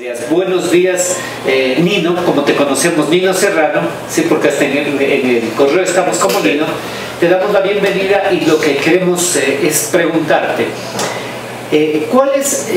Buenos días, Nino, como te conocemos, Nino Serrano, sí, porque hasta en el correo estamos como Nino. Te damos la bienvenida y lo que queremos es preguntarte, ¿cuál es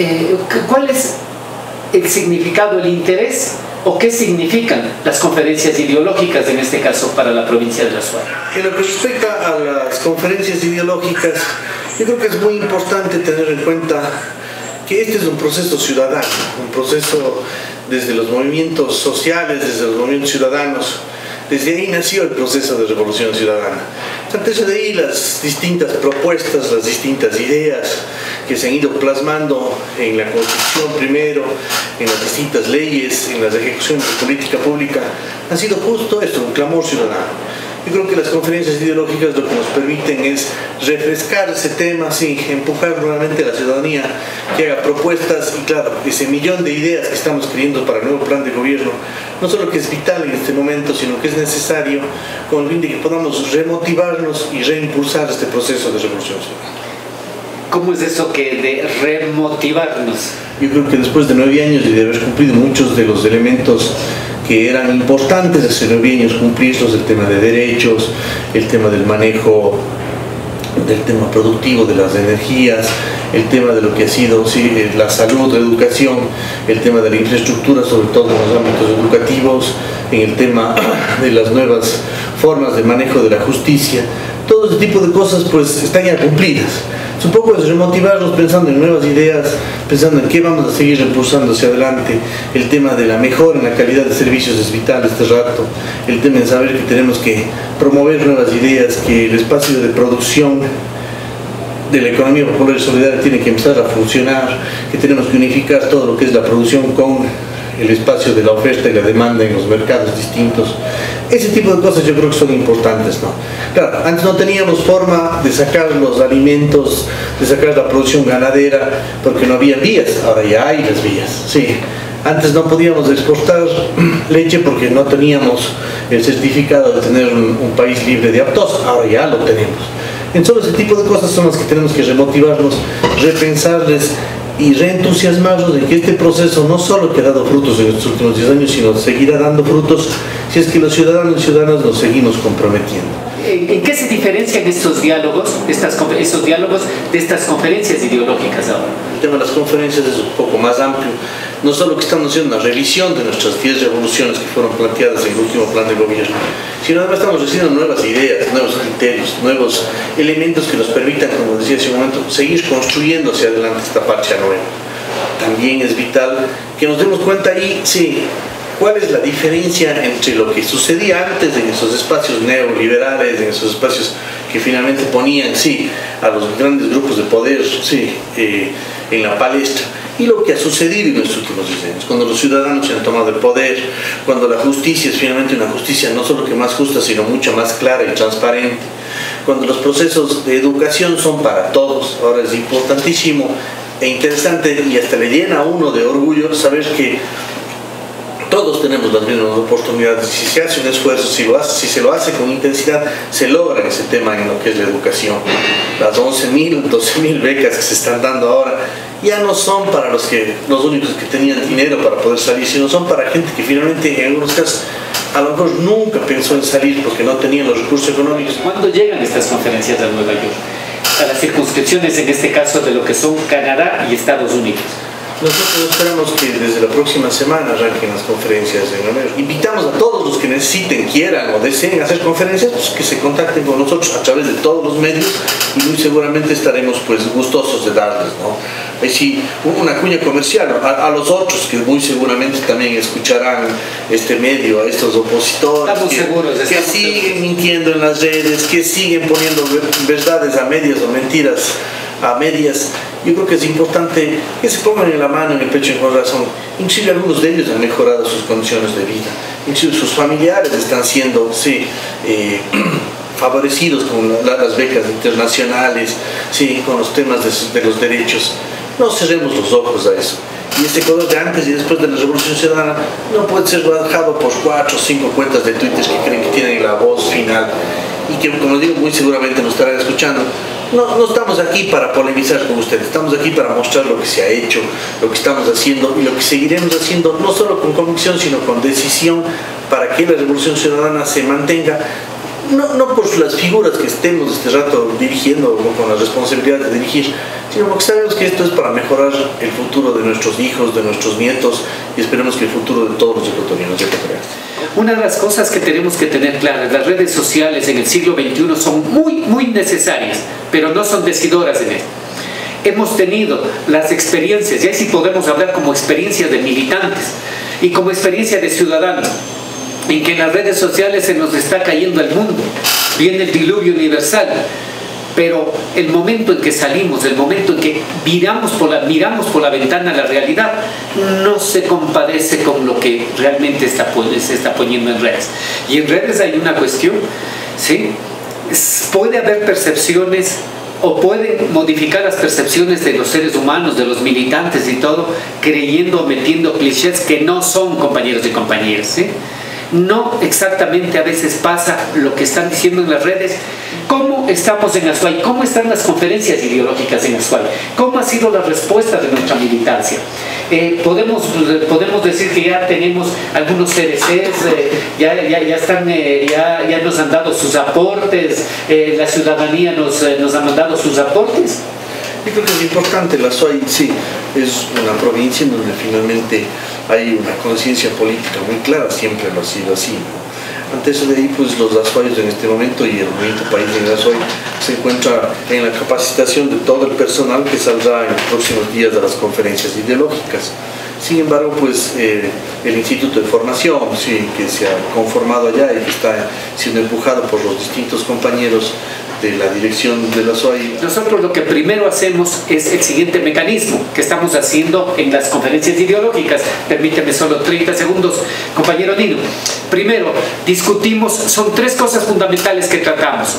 el significado, el interés o qué significan las conferencias ideológicas, en este caso, para la provincia de Azuay? En lo que respecta a las conferencias ideológicas, yo creo que es muy importante tener en cuenta que este es un proceso ciudadano, un proceso desde los movimientos sociales, desde los movimientos ciudadanos. Desde ahí nació el proceso de revolución ciudadana. Antes de ahí las distintas propuestas, las distintas ideas que se han ido plasmando en la Constitución primero, en las distintas leyes, en las ejecuciones de política pública, han sido justo esto, un clamor ciudadano. Yo creo que las conferencias ideológicas lo que nos permiten es refrescar ese tema, sí, empujar nuevamente a la ciudadanía que haga propuestas y claro, ese millón de ideas que estamos queriendo para el nuevo plan de gobierno, no solo que es vital en este momento, sino que es necesario con el fin de que podamos remotivarnos y reimpulsar este proceso de revolución ciudadana. ¿Cómo es eso que de remotivarnos? Yo creo que después de 9 años y de haber cumplido muchos de los elementos que eran importantes hace 9 años cumplirlos, el tema de derechos, el tema del manejo del tema productivo de las energías, el tema de lo que ha sido la salud, la educación, el tema de la infraestructura, sobre todo en los ámbitos educativos, en el tema de las nuevas formas de manejo de la justicia. Todo ese tipo de cosas pues están ya cumplidas. Es un poco de remotivarnos pensando en nuevas ideas, pensando en qué vamos a seguir impulsando hacia adelante. El tema de la mejora en la calidad de servicios es vital este rato. El tema de saber que tenemos que promover nuevas ideas, que el espacio de producción de la economía popular y solidaria tiene que empezar a funcionar, que tenemos que unificar todo lo que es la producción con el espacio de la oferta y la demanda en los mercados distintos. Ese tipo de cosas yo creo que son importantes, ¿no? Claro, antes no teníamos forma de sacar los alimentos, de sacar la producción ganadera, porque no había vías, ahora ya hay las vías, sí. Antes no podíamos exportar leche porque no teníamos el certificado de tener un país libre de aftosa, ahora ya lo tenemos. Entonces ese tipo de cosas son las que tenemos que remotivarnos, repensarles y reentusiasmarnos de que este proceso no solo que ha dado frutos en estos últimos 10 años, sino seguirá dando frutos si es que los ciudadanos y ciudadanas nos seguimos comprometiendo. ¿En qué se diferencian estos diálogos, esos diálogos de estas conferencias ideológicas ahora? El tema de las conferencias es un poco más amplio. No solo que estamos haciendo una revisión de nuestras 10 revoluciones que fueron planteadas en el último plan de gobierno, sino además estamos recibiendo nuevas ideas, nuevos criterios, nuevos elementos que nos permitan, como decía hace un momento, seguir construyendo hacia adelante esta parcha nueva. También es vital que nos demos cuenta ahí, sí, cuál es la diferencia entre lo que sucedía antes en esos espacios neoliberales, en esos espacios que finalmente ponían, sí, a los grandes grupos de poder, sí, en la palestra, y lo que ha sucedido en los últimos 10 años, cuando los ciudadanos se han tomado el poder, cuando la justicia es finalmente una justicia no solo que más justa, sino mucho más clara y transparente, cuando los procesos de educación son para todos. Ahora es importantísimo e interesante y hasta le llena a uno de orgullo saber que todos tenemos las mismas oportunidades. Si se hace un esfuerzo, si se lo hace con intensidad, se logra ese tema en lo que es la educación. Las 11.000, 12.000 becas que se están dando ahora ya no son para los únicos que tenían dinero para poder salir, sino son para gente que finalmente en algunos casos a lo mejor nunca pensó en salir porque no tenían los recursos económicos. ¿Cuándo llegan estas conferencias a Nueva York? A las circunscripciones, en este caso, de lo que son Canadá y Estados Unidos. Nosotros esperamos que desde la próxima semana arranquen las conferencias en Nueva York. Invitamos a todos los que necesiten, quieran o deseen hacer conferencias, pues que se contacten con nosotros a través de todos los medios y muy seguramente estaremos pues gustosos de darles, ¿no? Ahí sí, una cuña comercial a los otros que muy seguramente también escucharán este medio, a estos opositores que siguen mintiendo en las redes, que siguen poniendo verdades a medias o mentiras a medias. Yo creo que es importante que se pongan en la mano, en el pecho, con razón. Inclusive algunos de ellos han mejorado sus condiciones de vida, inclusive sus familiares están siendo, sí, favorecidos con las becas internacionales, sí, con los temas de los derechos. No cerremos los ojos a eso. Y este Ecuador de antes y después de la Revolución Ciudadana no puede ser bajado por 4 o 5 cuentas de Twitter que creen que tienen la voz final y que, como digo, muy seguramente nos estarán escuchando. no estamos aquí para polemizar con ustedes, estamos aquí para mostrar lo que se ha hecho, lo que estamos haciendo y lo que seguiremos haciendo, no solo con convicción, sino con decisión, para que la Revolución Ciudadana se mantenga, no por las figuras que estemos este rato dirigiendo o con la responsabilidad de dirigir, sino porque sabemos que esto es para mejorar el futuro de nuestros hijos, de nuestros nietos, y esperemos que el futuro de todos los ecuatorianos y ecuatorianas. Una de las cosas que tenemos que tener claras, las redes sociales en el siglo XXI son muy necesarias, pero no son decidoras en esto. Hemos tenido las experiencias, y ahí sí podemos hablar como experiencias de militantes y como experiencia de ciudadanos, en que en las redes sociales se nos está cayendo el mundo, viene el diluvio universal, pero el momento en que salimos, el momento en que miramos por la ventana la realidad, no se compadece con lo que realmente se está poniendo en redes. Y en redes hay una cuestión, ¿sí? Puede haber percepciones o pueden modificar las percepciones de los seres humanos, de los militantes y todo, creyendo o metiendo clichés que no son, compañeros y compañeras, ¿sí? No exactamente a veces pasa lo que están diciendo en las redes. ¿Cómo estamos en Azuay? ¿Cómo están las conferencias ideológicas en Azuay? ¿Cómo ha sido la respuesta de nuestra militancia? Podemos decir que ya tenemos algunos CDCs, ya nos han dado sus aportes, la ciudadanía nos ha mandado sus aportes. Yo creo que es importante, la Azuay sí es una provincia en donde finalmente hay una conciencia política muy clara, siempre lo ha sido así, ¿no? Ante eso de ahí, pues los azuayos en este momento y el movimiento país en Azuay se encuentra en la capacitación de todo el personal que saldrá en los próximos días de las conferencias ideológicas. Sin embargo, pues el Instituto de Formación, sí, que se ha conformado allá y que está siendo empujado por los distintos compañeros de la dirección de la Azuay. Nosotros lo que primero hacemos es el siguiente mecanismo que estamos haciendo en las conferencias ideológicas. Permíteme solo 30 segundos, compañero Nino. Primero, discutimos, son tres cosas fundamentales que tratamos.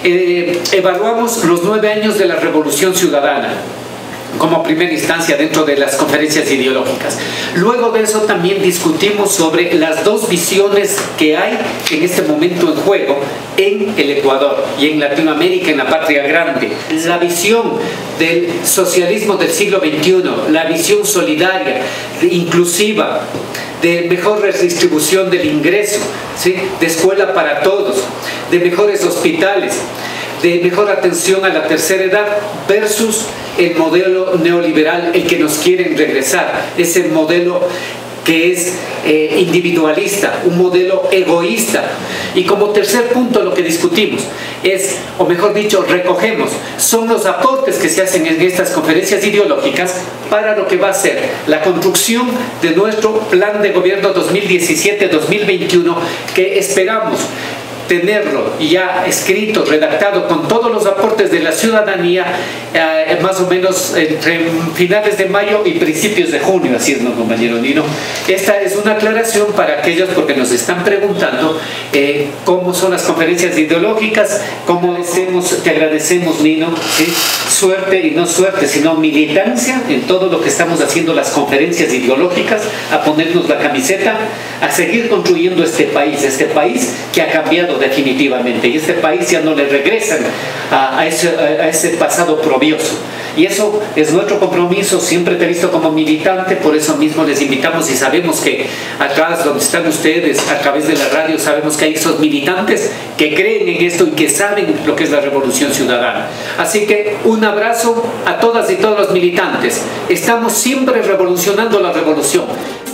Evaluamos los 9 años de la Revolución Ciudadana como primera instancia dentro de las conferencias ideológicas. Luego de eso también discutimos sobre las dos visiones que hay en este momento en juego en el Ecuador y en Latinoamérica, en la patria grande. La visión del socialismo del siglo XXI, la visión solidaria, inclusiva, de mejor redistribución del ingreso, ¿sí? De escuela para todos, de mejores hospitales, de mejor atención a la tercera edad versus el modelo neoliberal, el que nos quieren regresar, ese modelo que es individualista, un modelo egoísta. Y como tercer punto lo que discutimos es, o mejor dicho, recogemos, son los aportes que se hacen en estas conferencias ideológicas para lo que va a ser la construcción de nuestro plan de gobierno 2017-2021, que esperamos tenerlo ya escrito, redactado con todos los aportes de la ciudadanía, más o menos entre finales de mayo y principios de junio, así es, ¿no, compañero Nino? Esta es una aclaración para aquellos, porque nos están preguntando cómo son las conferencias ideológicas, cómo te agradecemos, Nino, ¿sí? Suerte y no suerte, sino militancia en todo lo que estamos haciendo las conferencias ideológicas, a ponernos la camiseta, a seguir construyendo este país que ha cambiado definitivamente, y este país ya no le regresan a ese pasado probioso. Y eso es nuestro compromiso. Siempre te he visto como militante, por eso mismo les invitamos, y sabemos que atrás donde están ustedes, a través de la radio, sabemos que hay esos militantes que creen en esto y que saben lo que es la revolución ciudadana. Así que un abrazo a todas y todos los militantes. Estamos siempre revolucionando la revolución.